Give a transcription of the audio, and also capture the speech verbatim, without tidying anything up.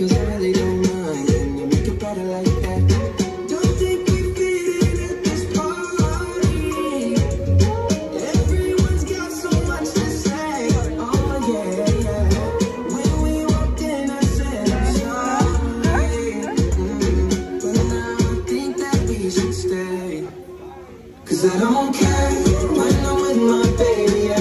cause I really don't mind. Can you make it better like that? Don't think we fit in at this party. Everyone's got so much to say. Oh yeah, yeah. When we walked in, I said I'm sorry. Mm, but now I think that we should stay. Cause I don't care when I'm with my baby.